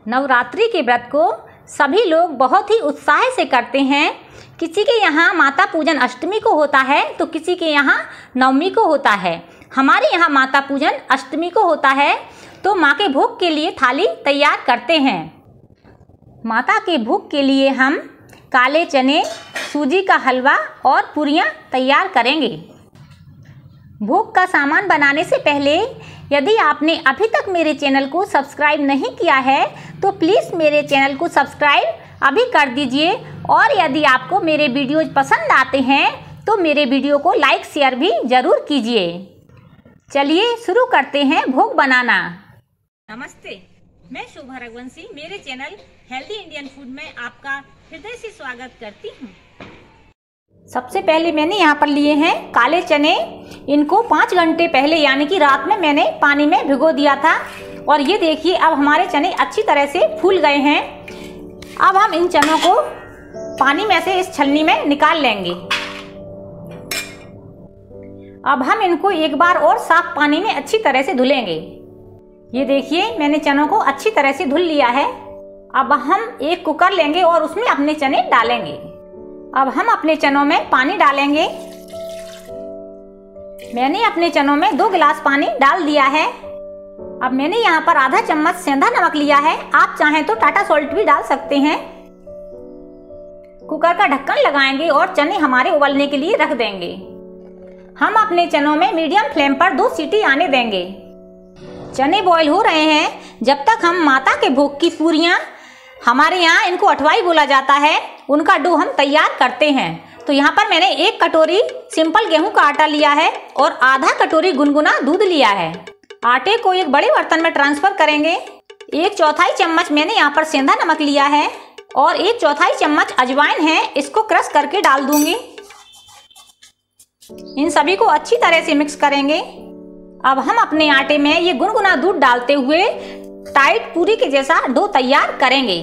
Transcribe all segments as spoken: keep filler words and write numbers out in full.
नवरात्रि के व्रत को सभी लोग बहुत ही उत्साह से करते हैं। किसी के यहाँ माता पूजन अष्टमी को होता है तो किसी के यहाँ नवमी को होता है। हमारे यहाँ माता पूजन अष्टमी को होता है तो माँ के भोग के लिए थाली तैयार करते हैं। माता के भोग के लिए हम काले चने, सूजी का हलवा और पूरियाँ तैयार करेंगे। भोग का सामान बनाने से पहले यदि आपने अभी तक मेरे चैनल को सब्सक्राइब नहीं किया है तो प्लीज़ मेरे चैनल को सब्सक्राइब अभी कर दीजिए और यदि आपको मेरे वीडियोज पसंद आते हैं तो मेरे वीडियो को लाइक शेयर भी ज़रूर कीजिए। चलिए शुरू करते हैं भोग बनाना। नमस्ते, मैं शोभा रघुवंशी मेरे चैनल हेल्दी इंडियन फूड में आपका हृदय से स्वागत करती हूँ। सबसे पहले मैंने यहाँ पर लिए हैं काले चने। इनको पाँच घंटे पहले यानी कि रात में मैंने पानी में भिगो दिया था और ये देखिए अब हमारे चने अच्छी तरह से फूल गए हैं। अब हम इन चनों को पानी में से इस छलनी में निकाल लेंगे। अब हम इनको एक बार और साफ पानी में अच्छी तरह से धुलेंगे। ये देखिए मैंने चनों को अच्छी तरह से धुल लिया है। अब हम एक कुकर लेंगे और उसमें अपने चने डालेंगे। अब हम अपने चनों में पानी डालेंगे। मैंने अपने चनों में दो गिलास पानी डाल दिया है। अब मैंने यहाँ पर आधा चम्मच सेंधा नमक लिया है। आप चाहें तो टाटा सॉल्ट भी डाल सकते हैं। कुकर का ढक्कन लगाएंगे और चने हमारे उबलने के लिए रख देंगे। हम अपने चनों में मीडियम फ्लेम पर दो सीटी आने देंगे। चने बॉईल हो रहे हैं। जब तक हम माता के भोग की पूरियाँ, हमारे यहाँ इनको अठवाई बोला जाता है, उनका डो हम तैयार करते हैं। तो यहाँ पर मैंने एक कटोरी सिंपल गेहूं का आटा लिया है और आधा कटोरी गुनगुना दूध लिया है। आटे को एक बड़े बर्तन में ट्रांसफर करेंगे। एक चौथाई चम्मच मैंने यहाँ पर सेंधा नमक लिया है और एक चौथाई चम्मच अजवाइन है, इसको क्रश करके डाल दूंगी। इन सभी को अच्छी तरह से मिक्स करेंगे। अब हम अपने आटे में ये गुनगुना दूध डालते हुए टाइट पूरी के जैसा डो तैयार करेंगे।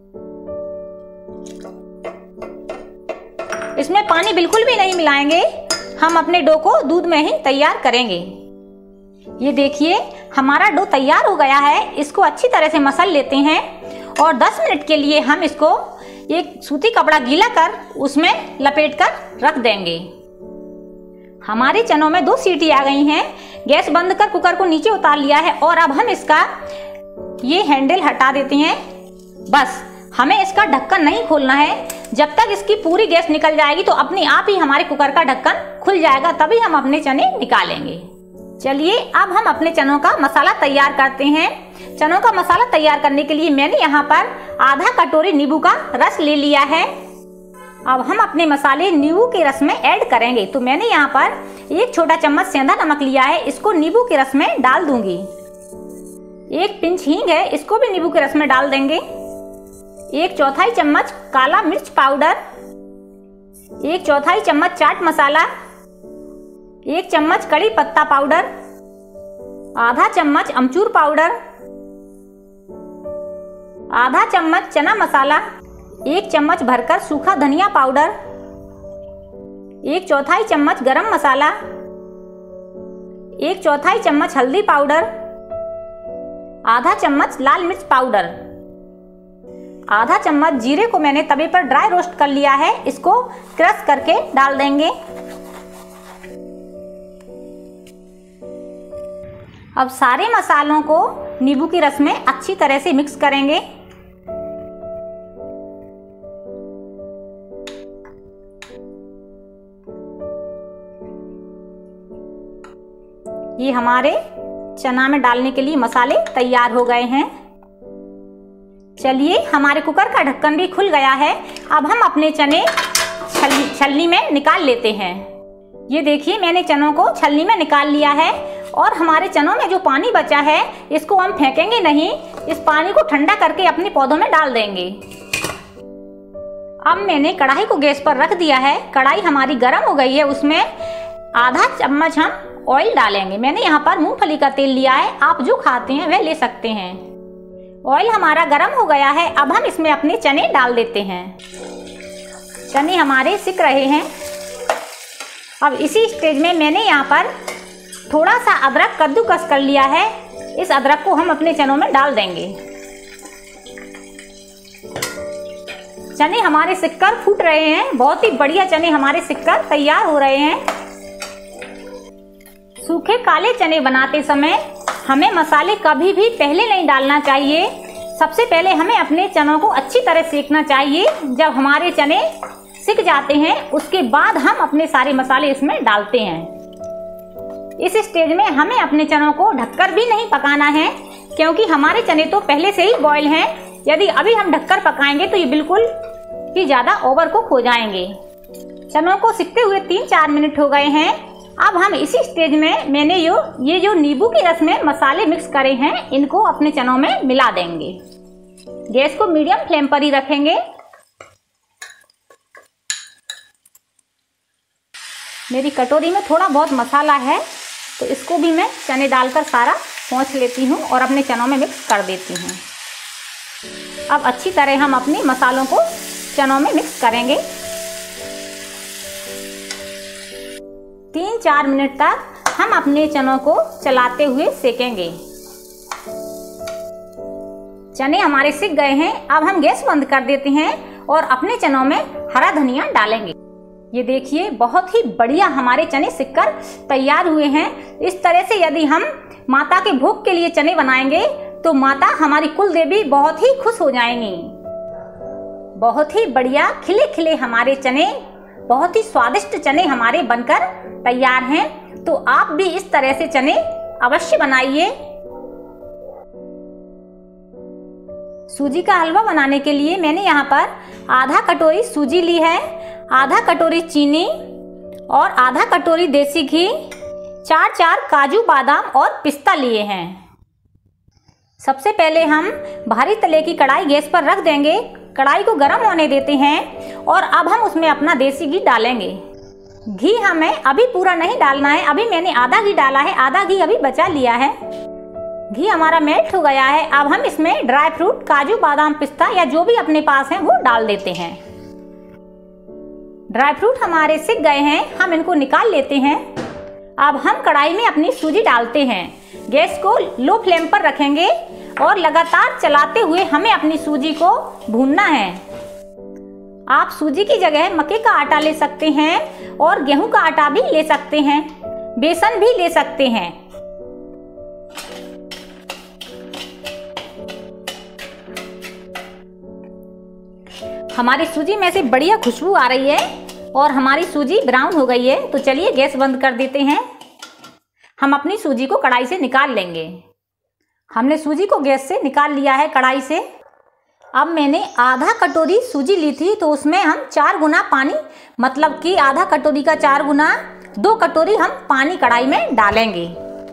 इसमें पानी बिल्कुल भी नहीं मिलाएंगे। हम अपने डो को दूध में ही तैयार करेंगे। ये देखिए हमारा डो तैयार हो गया है। इसको अच्छी तरह से मसल लेते हैं और दस मिनट के लिए हम इसको एक सूती कपड़ा गीला कर उसमें लपेट कर रख देंगे। हमारे चनों में दो सीटी आ गई हैं। गैस बंद कर कुकर को नीचे उतार लिया है और अब हम इसका ये हैंडल हटा देते हैं। बस हमें इसका ढक्कन नहीं खोलना है। जब तक इसकी पूरी गैस निकल जाएगी तो अपने आप ही हमारे कुकर का ढक्कन खुल जाएगा, तभी हम अपने चने निकालेंगे। चलिए अब हम अपने चनों का मसाला तैयार करते हैं। चनों का मसाला तैयार करने के लिए मैंने यहाँ पर आधा कटोरी नींबू का रस ले लिया है। अब हम अपने मसाले नींबू के रस में ऐड करेंगे। तो मैंने यहाँ पर एक छोटा चम्मच सेंधा नमक लिया है, इसको नींबू के रस में डाल दूंगी। एक पिंच हींग है, इसको भी नींबू के रस में डाल देंगे। एक चौथाई चम्मच काला मिर्च पाउडर, एक चौथाई चम्मच चाट मसाला, एक चम्मच कड़ी पत्ता पाउडर, आधा चम्मच अमचूर पाउडर, आधा चम्मच चना मसाला, एक चम्मच भरकर सूखा धनिया पाउडर, एक चौथाई चम्मच गरम मसाला, एक चौथाई चम्मच हल्दी पाउडर, आधा चम्मच लाल मिर्च पाउडर, आधा चम्मच जीरे को मैंने तवे पर ड्राई रोस्ट कर लिया है, इसको क्रश करके डाल देंगे। अब सारे मसालों को नींबू के रस में अच्छी तरह से मिक्स करेंगे। ये हमारे चना में डालने के लिए मसाले तैयार हो गए हैं। चलिए हमारे कुकर का ढक्कन भी खुल गया है। अब हम अपने चने छलनी छलनी में निकाल लेते हैं। ये देखिए मैंने चनों को छलनी में निकाल लिया है और हमारे चनों में जो पानी बचा है इसको हम फेंकेंगे नहीं। इस पानी को ठंडा करके अपने पौधों में डाल देंगे। अब मैंने कढ़ाई को गैस पर रख दिया है। कढ़ाई हमारी गर्म हो गई है, उसमें आधा चम्मच हम ऑयल डालेंगे। मैंने यहाँ पर मूंगफली का तेल लिया है, आप जो खाते हैं वह ले सकते हैं। ऑयल हमारा गर्म हो गया है। अब हम इसमें अपने चने डाल देते हैं। चने हमारे सिक रहे हैं। अब इसी स्टेज में मैंने यहाँ पर थोड़ा सा अदरक कद्दूकस कर लिया है। इस अदरक को हम अपने चनों में डाल देंगे। चने हमारे सिककर फूट रहे हैं। बहुत ही बढ़िया चने हमारे सिककर तैयार हो रहे हैं। सूखे काले चने बनाते समय हमें मसाले कभी भी पहले नहीं डालना चाहिए। सबसे पहले हमें अपने चनों को अच्छी तरह सेकना चाहिए। जब हमारे चने सिक जाते हैं उसके बाद हम अपने सारे मसाले इसमें डालते हैं। इस स्टेज में हमें अपने चनों को ढककर भी नहीं पकाना है, क्योंकि हमारे चने तो पहले से ही बॉयल हैं। यदि अभी हम ढककर पकाएंगे तो ये बिल्कुल ही ज़्यादा ओवर कुक हो जाएंगे। चनों को सिकते हुए तीन चार मिनट हो गए हैं। अब हम इसी स्टेज में मैंने यो ये जो नींबू के रस में मसाले मिक्स करे हैं इनको अपने चनों में मिला देंगे। गैस को मीडियम फ्लेम पर ही रखेंगे। मेरी कटोरी में थोड़ा बहुत मसाला है तो इसको भी मैं चने डालकर सारा पोंछ लेती हूँ और अपने चनों में मिक्स कर देती हूँ। अब अच्छी तरह हम अपने मसालों को चनों में मिक्स करेंगे। तीन चार मिनट तक हम अपने चनों को चलाते हुए सेकेंगे। चने हमारे सिक गए हैं। अब हम गैस बंद कर देते हैं और अपने चनों में हरा धनिया डालेंगे। ये देखिए बहुत ही बढ़िया हमारे चने सिककर तैयार हुए हैं। इस तरह से यदि हम माता के भोग के लिए चने बनाएंगे तो माता हमारी कुल देवी बहुत ही खुश हो जाएंगी। बहुत ही बढ़िया खिले खिले हमारे चने, बहुत ही स्वादिष्ट चने हमारे बनकर तैयार हैं। तो आप भी इस तरह से चने अवश्य बनाइए। सूजी का हलवा बनाने के लिए मैंने यहाँ पर आधा कटोरी सूजी ली है, आधा कटोरी चीनी और आधा कटोरी देसी घी, चार चार काजू बादाम और पिस्ता लिए हैं। सबसे पहले हम भारी तले की कढ़ाई गैस पर रख देंगे। कढ़ाई को गर्म होने देते हैं और अब हम उसमें अपना देसी घी डालेंगे। घी हमें अभी पूरा नहीं डालना है। अभी मैंने आधा घी डाला है, आधा घी अभी बचा लिया है। घी हमारा मेल्ट हो गया है। अब हम इसमें ड्राई फ्रूट काजू बादाम पिस्ता या जो भी अपने पास है वो डाल देते हैं। ड्राई फ्रूट हमारे सिक गए हैं, हम इनको निकाल लेते हैं। अब हम कढ़ाई में अपनी सूजी डालते हैं। गैस को लो फ्लेम पर रखेंगे और लगातार चलाते हुए हमें अपनी सूजी को भूनना है। आप सूजी की जगह मक्के का आटा ले सकते हैं और गेहूं का आटा भी ले सकते हैं, बेसन भी ले सकते हैं। हमारी सूजी में से बढ़िया खुशबू आ रही है और हमारी सूजी ब्राउन हो गई है। तो चलिए गैस बंद कर देते हैं। हम अपनी सूजी को कढ़ाई से निकाल लेंगे। हमने सूजी को गैस से निकाल लिया है कढ़ाई से। अब मैंने आधा कटोरी सूजी ली थी तो उसमें हम चार गुना पानी, मतलब कि आधा कटोरी का चार गुना दो कटोरी हम पानी कढ़ाई में डालेंगे।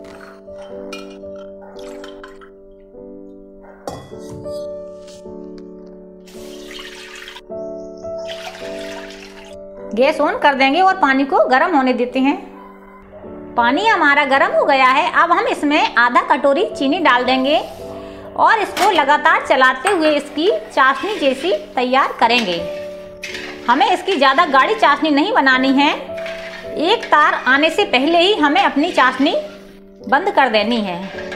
गैस ऑन कर देंगे और पानी को गर्म होने देते हैं। पानी हमारा गर्म हो गया है। अब हम इसमें आधा कटोरी चीनी डाल देंगे और इसको लगातार चलाते हुए इसकी चाशनी जैसी तैयार करेंगे। हमें इसकी ज़्यादा गाढ़ी चाशनी नहीं बनानी है। एक तार आने से पहले ही हमें अपनी चाशनी बंद कर देनी है।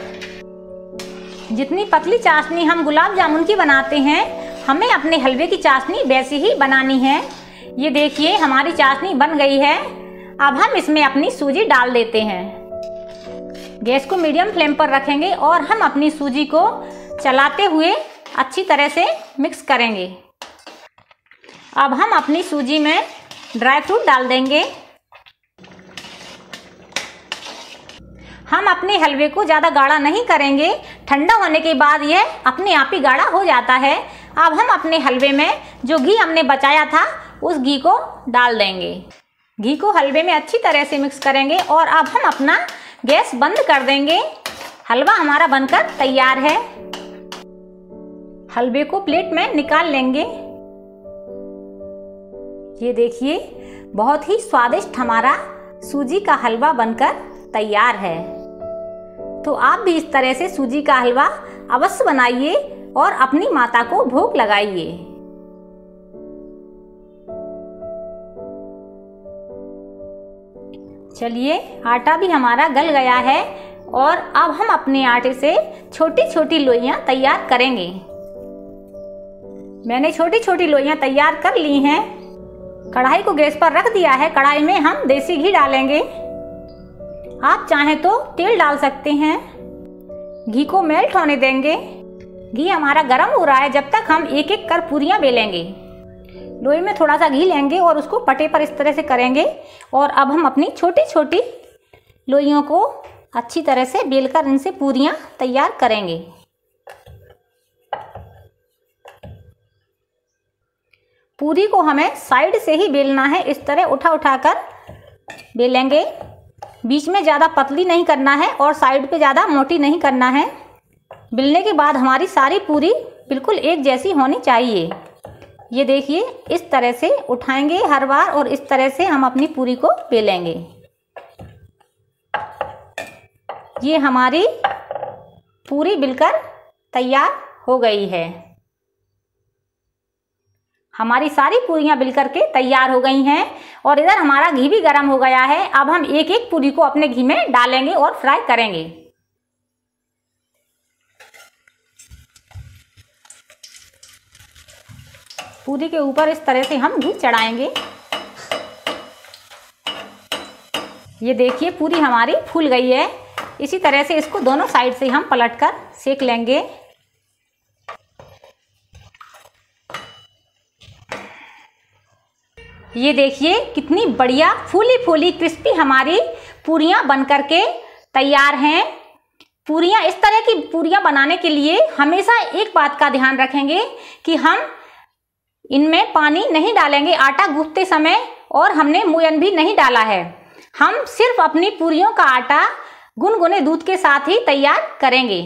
जितनी पतली चाशनी हम गुलाब जामुन की बनाते हैं, हमें अपने हलवे की चाशनी वैसी ही बनानी है। ये देखिए हमारी चाशनी बन गई है। अब हम इसमें अपनी सूजी डाल देते हैं। गैस को मीडियम फ्लेम पर रखेंगे और हम अपनी सूजी को चलाते हुए अच्छी तरह से मिक्स करेंगे। अब हम अपनी सूजी में ड्राई फ्रूट डाल देंगे। हम अपने हलवे को ज़्यादा गाढ़ा नहीं करेंगे। ठंडा होने के बाद यह अपने आप ही गाढ़ा हो जाता है। अब हम अपने हलवे में जो घी हमने बचाया था उस घी को डाल देंगे। घी को हलवे में अच्छी तरह से मिक्स करेंगे और अब हम अपना गैस बंद कर देंगे। हलवा हमारा बनकर तैयार है। हलवे को प्लेट में निकाल लेंगे। ये देखिए बहुत ही स्वादिष्ट हमारा सूजी का हलवा बनकर तैयार है। तो आप भी इस तरह से सूजी का हलवा अवश्य बनाइए और अपनी माता को भोग लगाइए। चलिए आटा भी हमारा गल गया है और अब हम अपने आटे से छोटी छोटी लोइयां तैयार करेंगे। मैंने छोटी छोटी लोइयां तैयार कर ली हैं। कढ़ाई को गैस पर रख दिया है। कढ़ाई में हम देसी घी डालेंगे। आप चाहें तो तेल डाल सकते हैं। घी को मेल्ट होने देंगे। घी हमारा गर्म हो रहा है। जब तक हम एक एक कर पूरियां बेलेंगे। लोई में थोड़ा सा घी लेंगे और उसको पटे पर इस तरह से करेंगे। और अब हम अपनी छोटी छोटी लोइयों को अच्छी तरह से बेलकर इनसे पूरियां तैयार करेंगे। पूरी को हमें साइड से ही बेलना है। इस तरह उठा उठा कर बेलेंगे। बीच में ज़्यादा पतली नहीं करना है और साइड पे ज़्यादा मोटी नहीं करना है। बेलने के बाद हमारी सारी पूरी बिल्कुल एक जैसी होनी चाहिए। ये देखिए, इस तरह से उठाएंगे हर बार और इस तरह से हम अपनी पूरी को बेलेंगे। ये हमारी पूरी बिलकर तैयार हो गई है। हमारी सारी पूरियां बिलकर के तैयार हो गई हैं और इधर हमारा घी भी गर्म हो गया है। अब हम एक एक पूरी को अपने घी में डालेंगे और फ्राई करेंगे। पूरी के ऊपर इस तरह से हम घी चढ़ाएंगे। ये देखिए, पूरी हमारी फूल गई है। इसी तरह से इसको दोनों साइड से हम पलटकर सेक लेंगे। ये देखिए, कितनी बढ़िया फूली फूली क्रिस्पी हमारी पूरियां बनकर के तैयार हैं। पूरियां इस तरह की पूरियां बनाने के लिए हमेशा एक बात का ध्यान रखेंगे कि हम इनमें पानी नहीं डालेंगे आटा गूंथते समय, और हमने मोयन भी नहीं डाला है। हम सिर्फ अपनी पूरियों का आटा गुनगुने दूध के साथ ही तैयार करेंगे।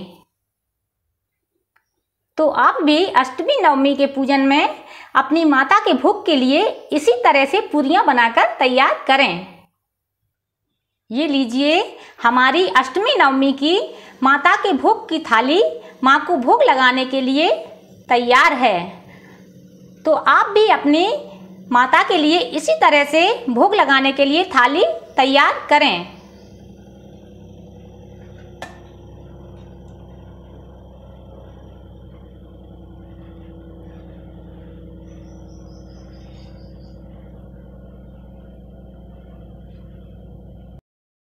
तो आप भी अष्टमी नवमी के पूजन में अपनी माता के भोग के लिए इसी तरह से पूरियां बनाकर तैयार करें। ये लीजिए, हमारी अष्टमी नवमी की माता के भोग की थाली माँ को भोग लगाने के लिए तैयार है। तो आप भी अपनी माता के लिए इसी तरह से भोग लगाने के लिए थाली तैयार करें।